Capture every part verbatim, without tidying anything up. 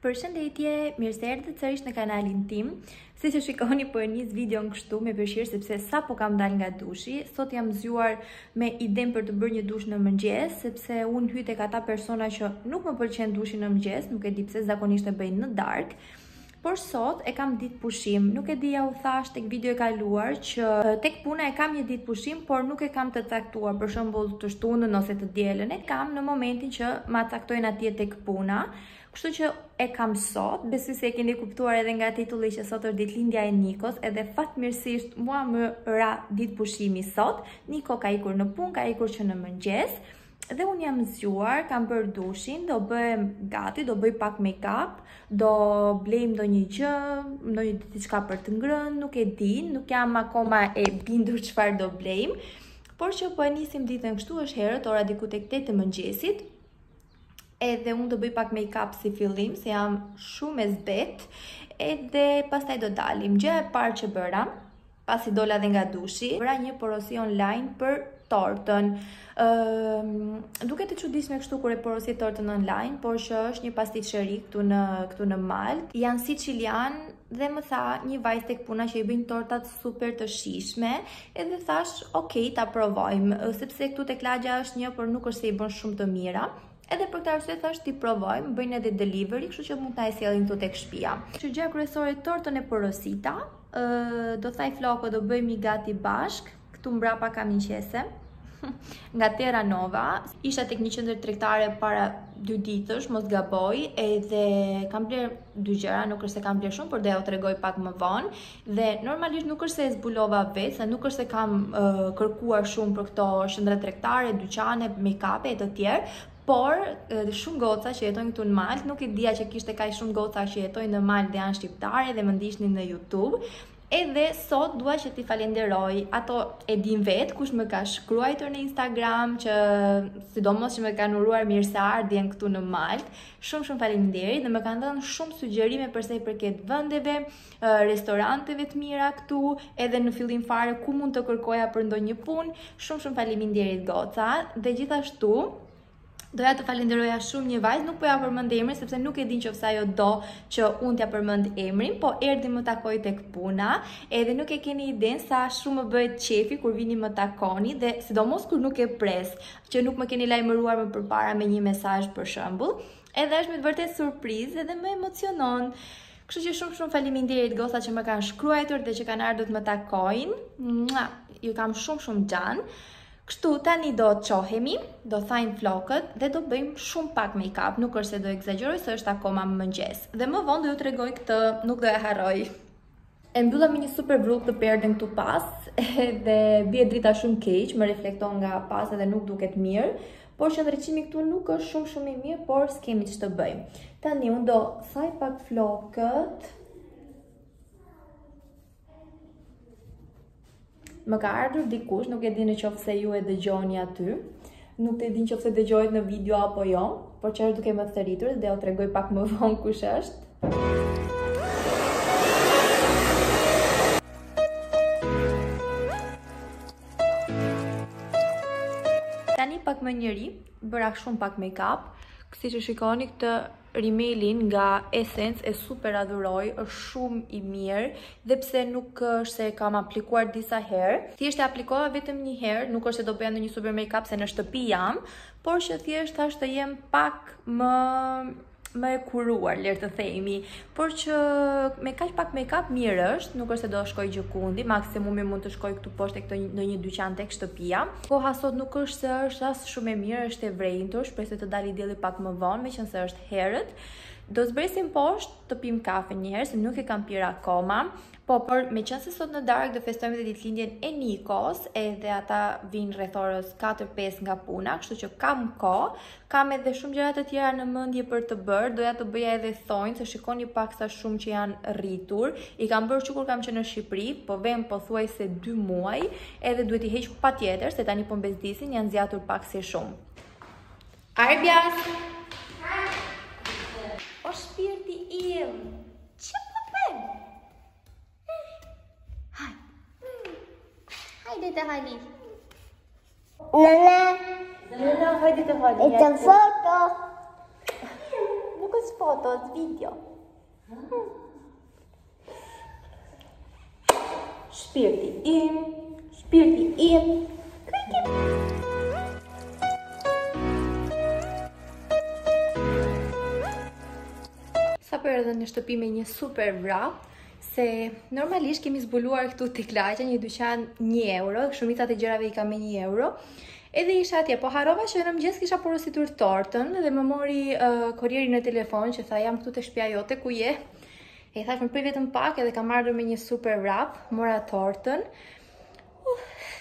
Përshëndetje, mirë se erdhët sërish në kanalin tim. Si që shikoni po e nis videon kështu me peshirë sepse sa po kam dal nga dushi. Sot jam zgjuar me idem për të bërë një dush në mëngjes, sepse unë hyj tek ata persona që nuk më pëlqen dushi në mëngjes, nuk e di pse, zakonisht e bëj në darkë. Por sot e kam ditë pushim, nuk e di ja u thash tek video e kaluar që tek puna e kam një ditë pushim, por nuk e kam të caktuar, për shembull të shtunën ose të dielën, e kam në momentin që ma caktojnë atje tek puna. Kështu që e kam sot, besoj se e keni kuptuar edhe nga titulli që sot është ditëlindja e Nikos, edhe fatmirësisht mua më ra ditë pushimi sot. Niko ka ikur në punë, ka ikur që në mëngjes. Dhe unë jam zgjuar, kam bërë dushin, do bëhem gati, do bëj pak make-up, do blejm ndonjë gjë, ndonjë diçka për të ngrënë, nuk e di, nuk jam akoma e bindur çfarë do blejm, por që po e nisim ditën kështu, është herët, ora diku tek tetë të mëngjesit. Edhe unë do bëj pak make-up si fillim, se jam shumë e zbet, edhe pastaj do dalim. Gjëja e parë që bëra, pasi dola dhe nga dushi, bëra një porosi online për tortën. Uh, duket e çuditshme kështu kur e porosi tortën online, por që është një pasticeri këtu në këtu në Maltë. Janë sicilian dhe më tha një vajzë tek puna që i bëjnë tortat super të shijshme, edhe thash, ok, ta provojmë, sepse këtu tek lagja është një, por nuk është se i bën shumë të mira. Edhe për këtë arsye thash ti provojmë, bëjnë edhe delivery, kështu që mund ta e sjellin këtu tek shtëpia. Që gjë kryesore, tortën e porosita, ë do thaj floko, do bëjmë i gati bashk. Këtu mbrapa kam një qese nga Terra Nova. Isha tek një qendër tregtare para dy ditësh, mos gaboj, edhe kam bler dy gjëra, nuk është se kam bler shumë, por do ja u tregoj pak më vonë. Dhe normalisht nuk është se e zbulova vetë, se nuk është se kam uh, kërkuar shumë për këto qendra tregtare, dyqane, make-up e të tjerë. Por shumë goca që jetojnë këtu në Maltë, nuk e dija që kishte kaq shumë goca që jetojnë në Maltë dhe janë shqiptare dhe më ndiqnin në YouTube. Edhe sot dua që t'i falenderoj, ato e din vetë kush më ka shkruar në Instagram, që sidomos që më kanë uruar mirëseardhjen këtu në Maltë. Shumë shumë faleminderit dhe më kanë dhënë shumë sugjerime për sa i përket vendeve, restoranteve të mira këtu, edhe në fillim fare ku mund të kërkoja për ndonjë punë. Shumë shumë faleminderit goca dhe gjithashtu doja të falenderoja shumë një vajzë, nuk po ja përmend emrin sepse nuk e din nëse ajo do që unë t'ja përmend emrin, po erdhi më takoi tek puna, edhe nuk e keni idenë sa shumë më bëhet qefi kur vini më takoni dhe sidomos kur nuk e pres, që nuk më keni lajmëruar më përpara me një mesazh për shembull. Edhe është me të vërtetë surprizë edhe më emocionon. Kështu që shumë shumë faleminderit goca që më kanë shkruar dhe që kanë ardhur të më takojnë. Ju kam shumë shumë xhan. Kështu tani do të qohemi, do thajnë flokët dhe do bëjmë shumë pak make-up, nuk është se do exagjeroj se është akoma mëngjes. Dhe më vonë do ju tregoj këtë, nuk do e harroj. E mbylla me një super vrull të perden këtu pas, dhe bie drita shumë keq, më reflekton nga pas edhe nuk duket mirë, por qëndrëqimi këtu nuk është shumë shumë i mirë, por s'kemi që të bëjmë. Tani unë do thaj pak flokët. Më ka ardhur dikush, nuk e di në qoftë se ju e dëgjoni aty, nuk e di në qoftë se dëgjohet në video apo jo, por që është duke më thëritur dhe o tregoj pak më vonë kush është. Tani pak më njëri, bëra shumë pak make-up, si që shikoni këtë rimelin nga Essence e super adhuroj, është shumë i mirë, dhe pse nuk është se kam aplikuar disa herë, thjesht e aplikova vetëm një herë, nuk është se do bëja në një super make-up se në shtëpi jam, por që thjesht thasht të jem pak më më e kuruar, lerë të themi, por që me kaq pak make-up mirë është, nuk është se do shkoj gjëkundi, maksimumi mund të shkoj këtu poshtë tek në një dyqan tek shtëpia. Koha sot nuk është se është as shumë e mirë, është e vrejtur, shpresoj të dali dielli pak më vonë, meqense është herët. Do zbresim poshtë të pim kafe një herë, se nuk e kam pirë akoma. Po, por me qënë se sot në darkë do festojmë dhe ditëlindjen e Nikos, edhe ata vinë rreth orës katër pesë nga puna, kështu që kam kohë, kam edhe shumë gjëra të tjera në mendje për të bërë, doja të bëja edhe thonjë, se shikoni pak sa shumë që janë rritur. I kam bërë që kur kam qenë në Shqipëri, po vem pothuajse dy muaj, edhe duhet i heq patjetër, se tani po mbezdisin, janë zgjatur pak si shumë. Arbjas! O shpirti im! Që po bën? Hajde të hali. Nana. Nana, hajde të hali. It's a photo. Nuk it's photo, it's video. Hmm. Shpirti im, shpirti im. Sa për edhe në shtëpi me një super vrap, se normalisht kemi zbuluar këtu të klaqja një dyqan një euro, shumicat e gjërave i ka me një euro, edhe isha atje, po harova që në mëngjes kisha porositur tortën dhe më mori uh, korjeri në telefon që tha jam këtu të shtëpia jote ku je. E thash më prit vetëm pak edhe kam ardhur me një super wrap, mora tortën. Uh.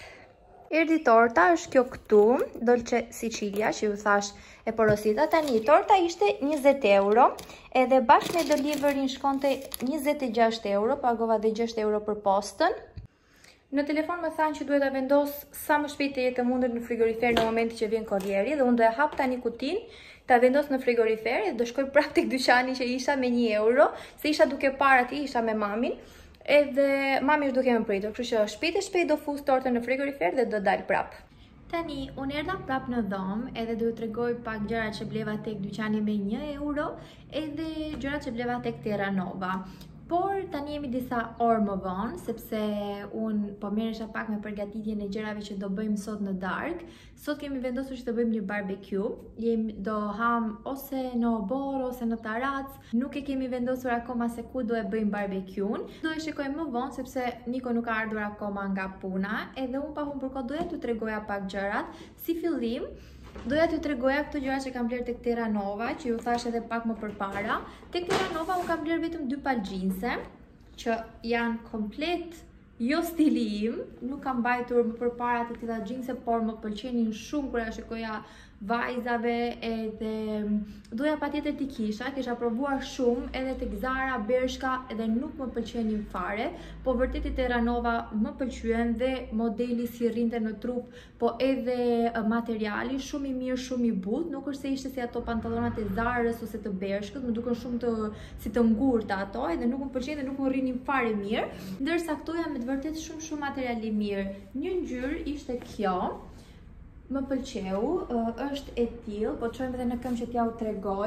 Erdi torta, është kjo këtu, Dolce Sicilia, që ju thash e porosita. Tani, torta ishte njëzet euro, edhe bashkë me delivery shkonte njëzet e gjashtë euro, pagova dhe gjashtë euro për postën. Në telefon më thanë që duhet ta vendos sa më shpejt të jetë mundur në frigorifer në momenti që vjen korrieri dhe unë do e hap tani kutinë, ta vendos në frigorifer dhe do shkoj prapë tek dyqani që isha me një euro, se isha duke parë atje, isha me mamin, edhe mami është duke më pritur, kështu që shpejt e shpejt do fus tortën në frigorifer dhe do dal prapë. Tani, unë erdha prapë në dhomë edhe do ju tregoj pak gjërat që bleva tek dyqani me një euro edhe gjërat që bleva tek Terranova. Por tani jemi disa orë më vonë, sepse unë po merresha pak me përgatitjen e gjërave që do bëjmë sot në darkë. Sot kemi vendosur që të bëjmë një barbecue. Jemi do ham ose në obor ose në tarac. Nuk e kemi vendosur akoma se ku do e bëjmë barbecue-n. Do e shikojmë më vonë sepse Niko nuk ka ardhur akoma nga puna, edhe unë pa humbur kohë doja t'ju tregoja pak gjërat. Si fillim, doja t'ju tregoja këto gjëra që kam bler tek Terranova, që ju thash edhe pak më përpara. Tek Terranova unë kam bler vetëm dy palë xhinse, që janë komplet jo stili im, nuk kam mbajtur më përpara të tilla xhinse, por më pëlqenin shumë kur ja shikoja vajzave edhe doja patjetër t'i kisha, kisha provuar shumë edhe tek Zara, Bershka edhe nuk më pëlqenin fare, po vërtet i Terranova më pëlqyen dhe modeli si rrinte në trup, po edhe materiali shumë i mirë, shumë i butë, nuk është se ishte si ato pantallonat e Zarës ose të Bershkës, më duken shumë të si të ngurta ato, edhe nuk më pëlqejnë dhe nuk më rrinin fare mirë, ndërsa këto janë me të vërtet shumë shumë materiali mirë. Një ngjyrë ishte kjo. Më pëlqeu, është e tillë, po çojmë edhe në këmbë që t'ja u tregoj.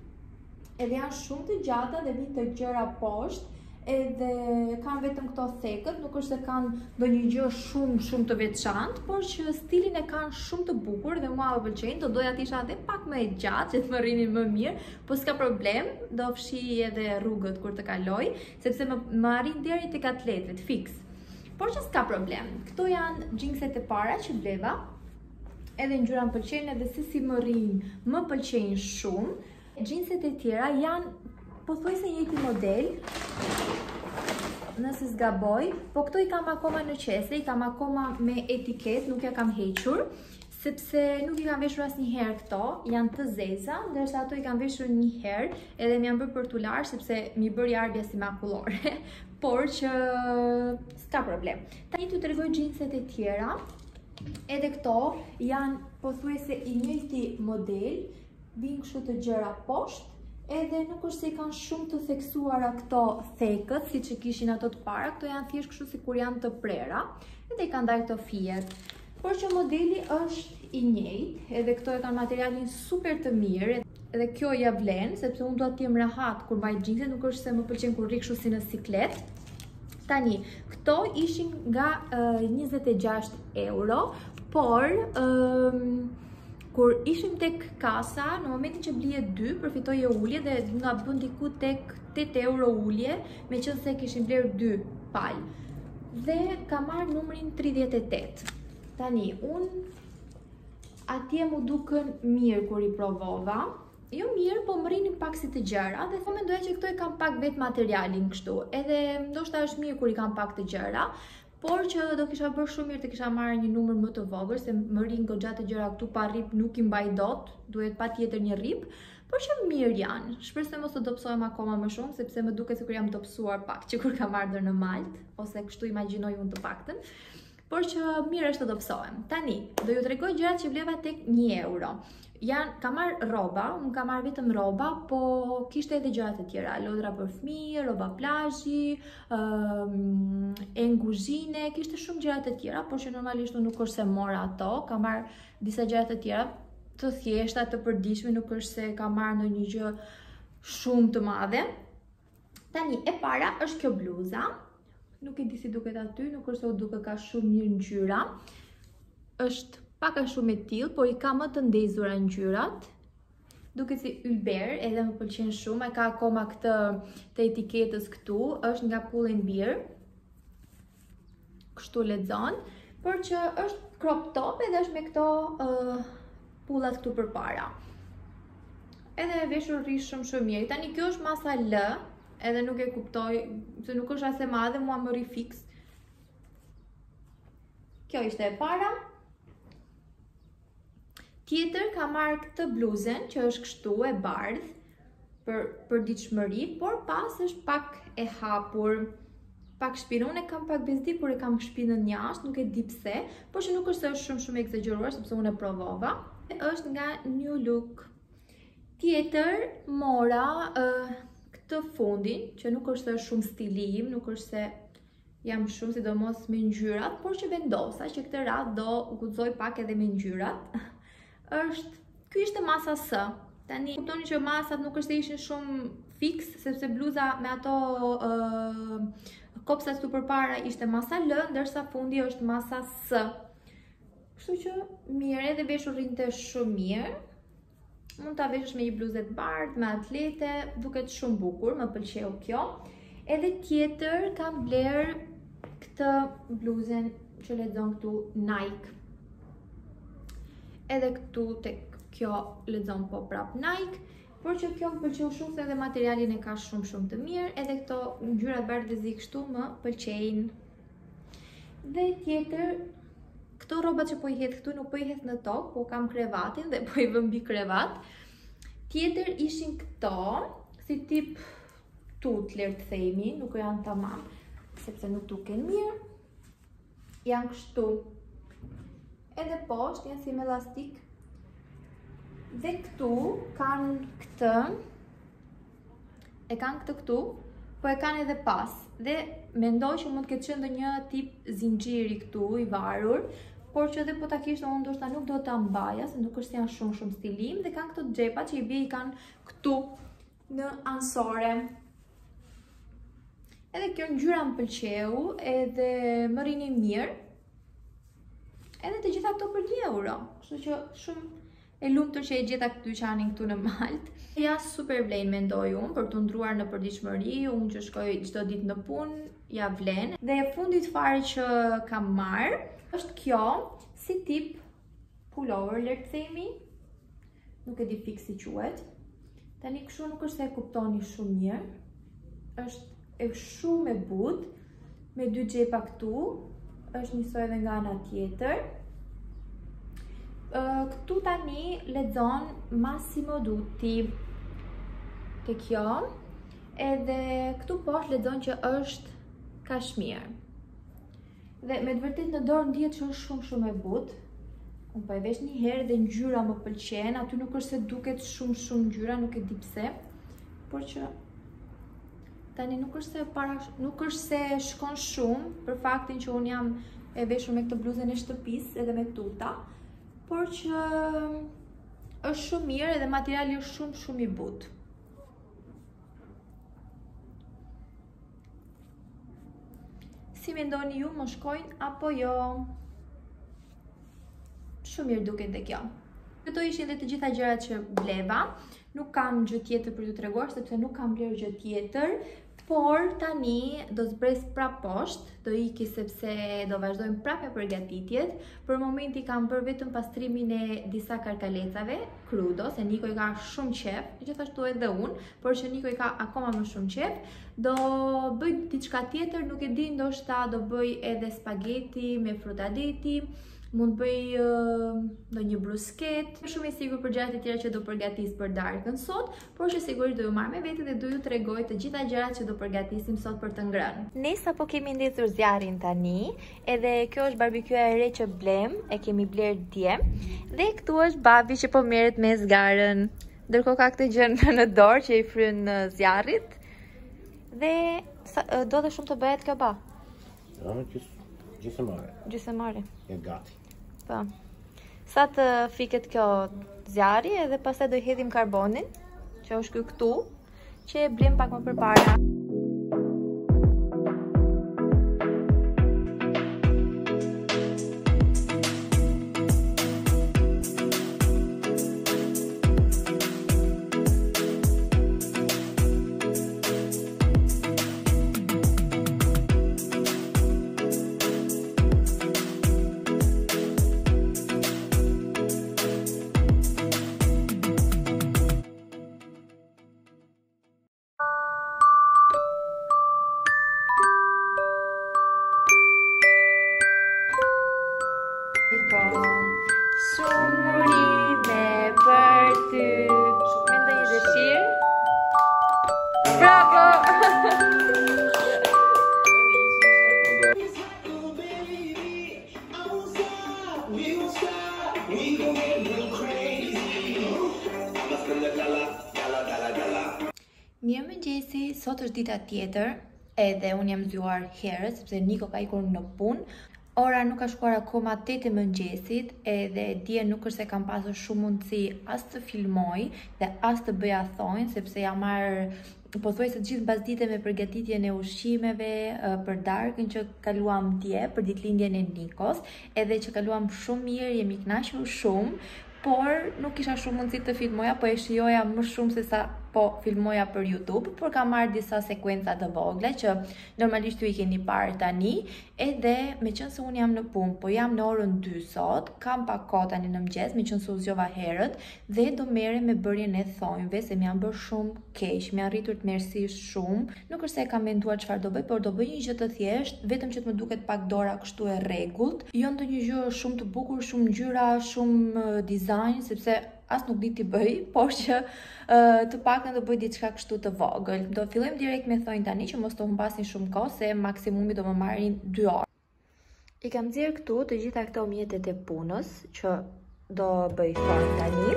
Edhe janë shumë të gjata dhe vijnë të gjëra poshtë, edhe kanë vetëm këto thekët, nuk është se kanë ndonjë gjë shumë shumë të veçantë, por që stilin e kanë shumë të bukur dhe mua më pëlqejnë. Do doja të isha edhe pak më e gjatë që të më rrinin më mirë, po s'ka problem, do fshi edhe rrugët kur të kaloj, sepse më, më arrin deri tek atletët fix. Por që s'ka problem. Këto janë xhinset e para që bleva. Edhe ngjyra më pëlqejnë edhe se si më rrin, më pëlqejnë shumë. Xhinset e tjera janë pothuajse njëjti model, nëse s'gaboj, po këto i kam akoma në qese, i kam akoma me etiket, nuk ja kam hequr, sepse nuk i kam veshur asnjëherë këto, janë të zeza, ndërsa ato i kam veshur një herë, edhe më janë bërë për t'u larë sepse mi bëri ardhja si makullore, por që s'ka problem. Tani t'ju tregoj xhinset e tjera. Edhe këto janë pothuajse i njëjti model, vijnë kështu të gjëra poshtë, edhe nuk është se i kanë shumë të theksuara këto thekët, siç e kishin ato të para, këto janë thjesht kështu sikur janë të prera, edhe i kanë dalë këto fijet. Por që modeli është i njëjtë, edhe këto e kanë materialin super të mirë, edhe kjo ja vlen, sepse unë do t'jem rahat kur mbaj xhinse, nuk është se më pëlqen kur rri kështu si në siklet. Tani, këto ishin nga uh, njëzet e gjashtë euro, por um, kur ishim tek kasa, në momentin që blije dy, përfitoje ullje dhe nga bën diku tek tetë euro ullje, me qënë se kishim bler dy palë. Dhe ka marrë numrin tridhjetë e tetë. Tani, unë atje mu duken mirë kur i provova, jo mirë, po më rrinin pak si të gjëra dhe po mendoja që këto e kam pak vetë materialin kështu. Edhe ndoshta është mirë kur i kam pak të gjëra, por që do kisha bërë shumë mirë të kisha marrë një numër më të vogël, se më rrin goxha të gjëra këtu pa rip nuk i mbaj dot, duhet patjetër një rip, por që mirë janë. Shpresoj mos të dobësohem akoma më shumë, sepse më duket sikur jam dobësuar pak që kur kam ardhur në Maltë, ose kështu imagjinoj unë të paktën. Por që mirë është të dobësohem. Tani, do ju tregoj gjërat që vleva tek një euro. Janë, kam marrë rroba, unë kam marrë vetëm rroba, po kishte edhe gjërat e tjera, lodra për fëmijë, rroba plazhi, um, enguzhine, kishte shumë gjërat e tjera, por që normalisht unë nuk është se mora ato, kam marrë disa gjërat e tjera të thjeshta, të përditshme, nuk është se kam marrë ndonjë gjë shumë të madhe. Tani e para është kjo bluza. Nuk e di si duket aty, nuk është se u duket ka shumë mirë ngjyra. Është pak a shumë e tillë, por i ka më të ndezura ngjyrat. Duket si ylber, edhe më pëlqen shumë. Ai ka akoma këtë të etiketës këtu, është nga Pull and Bear. Kështu lexon, por që është crop top edhe është me këto uh, pullat këtu përpara. Edhe e veshur rri shumë shumë mirë. Tani kjo është masa L, edhe nuk e kuptoj, se nuk është as e madhe, mua më rri fiks. Kjo ishte e para. Tjetër ka marrë këtë bluzen, që është kështu e bardh, për, për ditshmëri, por pas është pak e hapur, pak shpinë. Unë e kam pak bezdi, por e kam shpinën jashtë, nuk e di pse, por që nuk është se është shumë shumë egzageruar, sepse unë e provova. Është nga New Look. Tjetër mora uh, këtë fundin, që nuk është se shumë stili im, nuk është se jam shumë sidomos me ngjyrat, por që vendosa që këtë radhë do guxoj pak edhe me ngjyrat. Është, ky ishte masa S. Tani kuptoni që masat nuk është se ishin shumë fiks, sepse bluza me ato uh, kopsat këtu përpara ishte masa L, ndërsa fundi është masa S. Kështu që mirë, edhe veshur rrinte shumë mirë. Mund ta veshësh me një bluzë të bardhë, me atlete, duket shumë bukur, më pëlqeu kjo. Edhe tjetër kam bler këtë bluzen që lexon këtu Nike. Edhe këtu tek kjo lexon po prap Nike, por që kjo më pëlqeu shumë se edhe materialin e ka shumë shumë të mirë, edhe këto ngjyrat bardhëzi kështu më pëlqejnë. Dhe tjetër, këto rrobat që po i hedh këtu nuk po i hedh në tokë, po kam krevatin dhe po i vëm mbi krevat. Tjetër ishin këto, si tip tutler të themi, nuk janë tamam, sepse nuk duken mirë. Janë kështu. Edhe poshtë janë si me elastik. Dhe këtu kanë këtë, e kanë këtë këtu, po e kanë edhe pas. Dhe mendoj që mund të ketë qenë ndonjë tip zinxhiri këtu i varur, por që edhe po ta kishte unë ndoshta nuk do ta mbaja, se nuk është se janë shumë shumë stilim, dhe kanë këto xhepa që i bie i kanë këtu në ansore. Edhe kjo ngjyra më pëlqeu, edhe më rini mirë. Edhe të gjitha këto për një euro, kështu që shumë e lumtur që e gjeta këtë dyqanin këtu në Malt. Ja super vlen mendoj unë për të ndruar në përditshmëri, unë që shkoj çdo ditë në punë, ja vlen. Dhe e fundit fare që kam marr është kjo, si tip pullover, le të themi. Nuk e di fix si quhet. Tani kështu nuk është se e kuptoni shumë mirë. Është e shumë e butë, me dy xhepa këtu, është njësoj edhe nga ana tjetër. Këtu tani lexon Massimo Dutti te kjo, edhe këtu poshtë lexon që është kashmir. Dhe me të vërtet në dorë ndihet që është shumë shumë e butë. Unë po e vesh një herë dhe ngjyra më pëlqen, aty nuk është se duket shumë shumë ngjyra, nuk e di pse, por që tani nuk është se para, nuk është se shkon shumë për faktin që unë jam e veshur me këtë bluzën e shtëpisë edhe me tuta, por që është shumë mirë edhe materiali është shumë shumë i butë. Si mendoni ju, më shkojnë apo jo? Shumë mirë duket dhe kjo. Këto ishin dhe të gjitha gjërat që bleva. Nuk kam gjë tjetër për t'ju treguar, sepse nuk kam bler gjë tjetër. Por tani do zbres prap poshtë, do iki sepse do vazhdojmë prap me përgatitjet. Për momenti kam bërë vetëm pastrimin e disa karkalecave, crudo, se Niko i ka shumë qef, gjithashtu edhe unë, por që Niko i ka akoma më shumë qef. Do bëj diçka tjetër, nuk e di, ndoshta do bëj edhe spageti me frutadeti, mund bëj uh, ndonjë brusket. Shumë i sigurt për gjërat e tjera që do përgatis për darkën sot, por që sigurisht do ju marr me vete dhe do ju tregoj të gjitha gjërat që do përgatisim sot për të ngrënë. Ne sapo kemi ndezur zjarrin tani, edhe kjo është barbekjua e re që blem, e kemi bler dje. Dhe këtu është babi që po merret me zgarën. Ndërkohë ka këtë gjë në dorë që i fryn zjarrit. Dhe sa, do dhe shumë të bëhet kjo ba? Ja, gjysmëre. Gjysmëre. E gati. Po. Sa të fiket kjo zjarri edhe pastaj do i hedhim karbonin, që është ky këtu. që e blem pak më përpara. Shumë urime për ty. Mendoj një dëshirë? Bravo! Mirë mëngjesi, sot është dita tjetër, edhe unë jam zgjuar herët sepse Niko ka ikur në punë. Ora nuk ka shkuar akoma tetë e mëngjesit, edhe dje nuk është se kam pasur shumë mundësi as të filmoj dhe as të bëja thonjë, sepse jam marrë pothuajse të gjithë mbasdite me përgatitjen e ushqimeve për darkën që kaluam dje për ditëlindjen e Nikos, edhe që kaluam shumë mirë, jemi kënaqur shumë, por nuk kisha shumë mundësi të filmoja, po e shijoja më shumë se sa po filmoja për YouTube, por kam marrë disa sekuenca të vogla që normalisht ju i keni parë tani, edhe me qenë se unë jam në punë, po jam në orën dy sot, kam pak kohë tani në mëngjes, me qenë se u zgjova herët dhe do merrem me bërjen e thonjve se më janë bërë shumë keq, më janë rritur të merrsisht shumë. Nuk është se e kam menduar çfarë do bëj, por do bëj një gjë të thjeshtë, vetëm që të më duket pak dora kështu e rregullt, jo ndonjë gjë shumë të bukur, shumë ngjyra, shumë dizajn, sepse as nuk di t'i bëj, por që uh, të paktën do bëj diçka kështu të vogël. Do fillojmë direkt me thonjë tani që mos të humbasin shumë kohë, se maksimumi do më marrin dy orë. I kam nxjerr këtu të gjitha këto mjetet e punës që do bëj thonjë tani.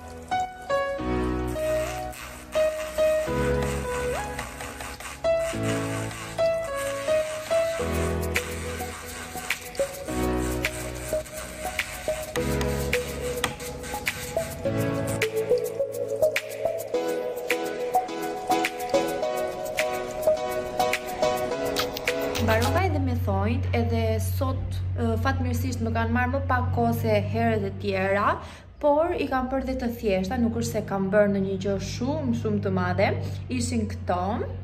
Mbarova edhe me thonjt, edhe sot fatmirësisht më kanë marrë më pak kohë se herët e tjera, por i kam bërë dhe të thjeshta, nuk është se kam bërë në një gjë shumë, shumë të madhe, ishin këto,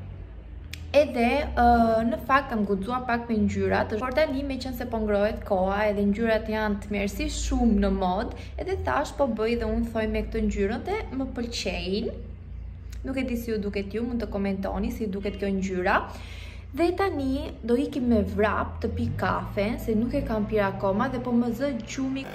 edhe në fakt kam guxuar pak me ngjyrat, por tani me qenë se po ngrohet koha edhe ngjyrat janë të mirësisht shumë në mod, edhe thash po bëj dhe unë thonjë me këtë ngjyrën dhe më pëlqejnë. Nuk e di si ju duket ju, mund të komentoni si duket kjo ngjyra. Dhe tani do ikim me vrap të pi kafe, se nuk e kam pirë akoma dhe po më zë gjumi.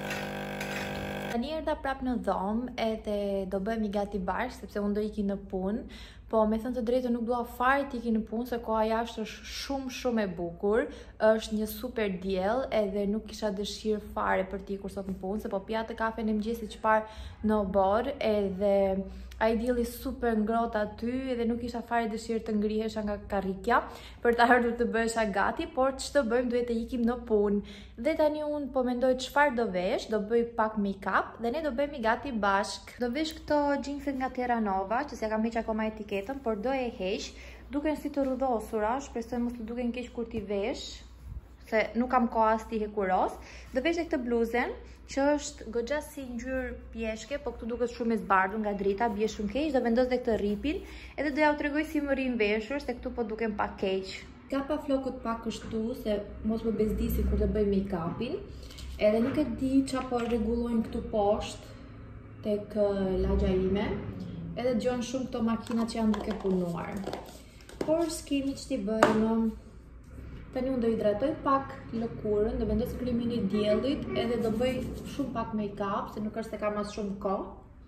Tani erdha prap në dhomë edhe do bëhemi gati bashkë, sepse unë do iki në punë, po me thënë të drejtë nuk dua fare të iki në punë, se koha jashtë është shumë shumë e bukur, është një super diell, edhe nuk kisha dëshirë fare për të ikur sot në punë, se po pija të kafe në mëngjesit çfarë në obor, edhe ai dielli super ngrohtë aty, edhe nuk isha fare dëshirë të ngrihesha nga karrikja për të ardhur të bëhesha gati, por ç'të bëjmë, duhet të ikim në punë. Dhe tani unë po mendoj çfarë do vesh, do bëj pak make-up dhe ne do bëhemi gati bashk. Do vesh këto jeanset nga Terra Nova, që s'e kam heq akoma etiketën, por do e heq. Duken si të rrudhosura, shpresoj mos të duken keq kur ti vesh, se nuk kam kohë as ti hekuros. Do vesh edhe këtë bluzën, që është goxha si ngjyrë pjeshke, po këtu duket shumë e zbardhur nga drita, bie shumë keq. Do vendos edhe këtë ripin, edhe do ja u tregoj si më rin veshur, se këtu po duken pak keq. Kapa flokët pak kështu, se mos më bezdisi kur të bëj make-upin. Edhe nuk e di çfarë po rregullojnë këtu poshtë tek lagja ime. Edhe dëgjon shumë këto makinat që janë duke punuar. Por s'kemi ç'ti bëjmë. Tani unë do hidratoj pak lëkurën, do vendos krimin e diellit, edhe do bëj shumë pak make-up, se nuk është se kam as shumë kohë.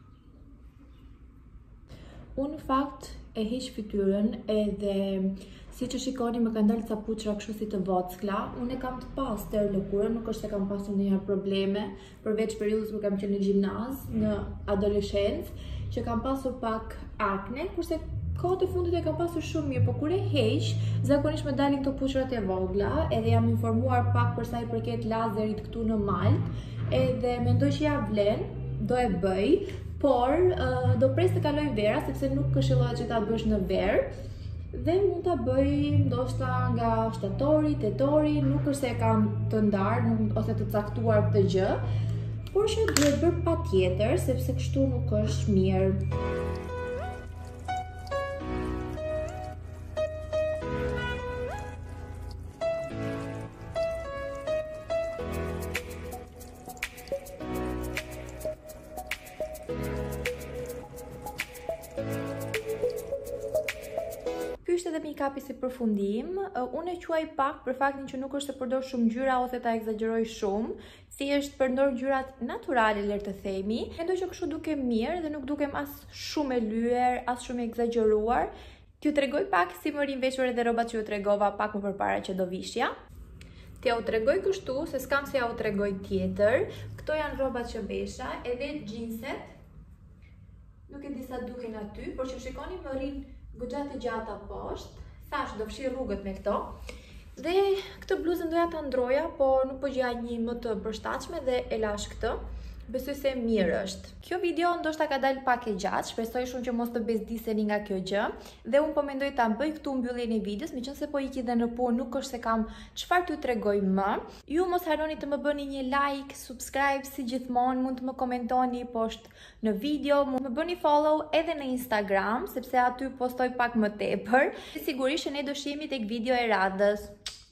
Unë në fakt e heq fytyrën, edhe si që shikoni më kanë dalë ca puçra kështu si të vockla. Unë e kam të pastër lëkurën, nuk është se kam pasur ndonjëherë probleme, përveç periudhës kur kam qenë në gjimnaz, në adoleshencë, që kam pasur pak akne, kurse kohët e fundit e kam pasur shumë mirë, po kur e heq, zakonisht më dalin këto puçrat e vogla, edhe jam informuar pak për sa i përket lazerit këtu në mal, edhe mendoj që ja vlen, do e bëj, por uh, do pres të kaloj vera sepse nuk këshillohet që ta bësh në verë dhe mund ta bëj ndoshta nga shtatori, tetori, nuk është se e kam të ndarë ose të caktuar këtë gjë, por që duhet bërë patjetër sepse kështu nuk është mirë. Ky është edhe make-upi si përfundim. Uh, unë e quaj pak për faktin që nuk është të përdor shumë ngjyra ose ta egzagjeroj shumë, thjesht përdor ngjyrat natyrale, le të themi. Mendoj që kështu dukem mirë dhe nuk dukem as shumë e lyer, as shumë e egzagjeruar. T'ju tregoj pak si më rin veshur edhe rrobat që ju tregova pak më përpara që do vishja. T'ja u tregoj kështu se s'kam se ja u tregoj tjetër. Këto janë rrobat që vesha, edhe jeanset. Nuk e di sa duken aty, por që shikoni më rin goxha të gjata poshtë, thash do fshi rrugët me këto. Dhe këtë bluzën doja ta ndroja, por nuk po gjeja një më të përshtatshme dhe e lash këtë. Besoj se mirë është. Kjo video ndoshta ka dalë pak e gjatë, shpresoj shumë që mos të bezdiseni nga kjo gjë. Dhe unë po mendoj ta bëj këtu mbylljen e videos, meqense po iki dhe në punë, nuk është se kam çfarë t'ju tregoj më. Ju mos harroni të më bëni një like, subscribe, si gjithmonë, mund të më komentoni poshtë në video, mund të më bëni follow edhe në Instagram, sepse aty postoj pak më tepër. Sigurisht që ne do shihemi tek video e radhës.